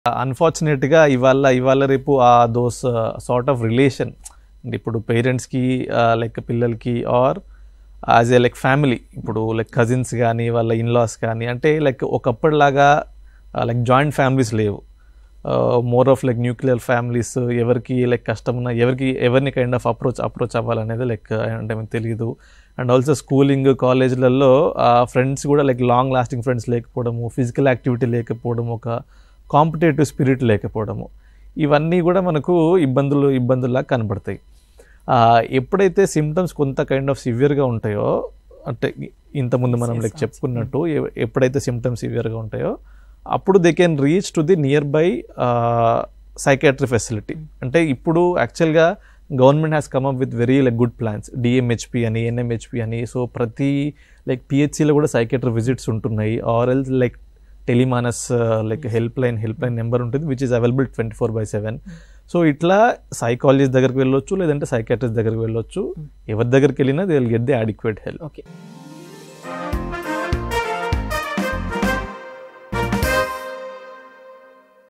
అన్ఫార్చునేట్గా ఇవాళ రేపు those sort of relation అంటే ఇప్పుడు పేరెంట్స్కి లైక్ పిల్లలకి or as a like family ఇప్పుడు లైక్ కజిన్స్ కానీ వాళ్ళ ఇన్లాస్ కానీ అంటే లైక్ ఒకప్పటిలాగా లైక్ జాయింట్ ఫ్యామిలీస్ లేవు. More of like nuclear families. ఎవరికి లైక్ కష్టం ఉన్నా ఎవరిని కైండ్ ఆఫ్ అప్రోచ్ అవ్వాలనేది లైక్ అంటే మీకు తెలియదు. అండ్ ఆల్సో స్కూలింగ్ కాలేజ్లలో ఫ్రెండ్స్ కూడా లైక్ లాంగ్ లాస్టింగ్ ఫ్రెండ్స్ లేకపోవడము, ఫిజికల్ యాక్టివిటీ లేకపోవడము, ఒక కాంపిటేటివ్ స్పిరిట్ లేకపోవడము, ఇవన్నీ కూడా మనకు ఇబ్బందుల్లా కనబడతాయి. ఎప్పుడైతే సిమ్టమ్స్ కొంత కైండ్ ఆఫ్ సివియర్గా ఉంటాయో అంటే ఇంతకుముందు మనం లైక్ చెప్పుకున్నట్టు ఎప్పుడైతే సిమ్టమ్స్ సివియర్గా ఉంటాయో అప్పుడు they can reach to the nearby psychiatry facility. అంటే ఇప్పుడు యాక్చువల్గా government has come up with very like good plans, DMHP అని, ఎన్ఎంహెచ్పి అని. సో ప్రతి లైక్ పిహెచ్సిలో కూడా సైకాట్రీ విజిట్స్ ఉంటున్నాయి. Or else like Telemanas like help line number ఉంటుంది విచ్ ఈస్ అవైలబుల్ 24/7. సో ఇట్లా సైకాలజిస్ట్ దగ్గరికి వెళ్ళొచ్చు, లేదంటే సైకాట్రిస్ట్ దగ్గరికి వెళ్ళొచ్చు. ఎవరి దగ్గరికి వెళ్ళినా they will get the adequate help. Okay.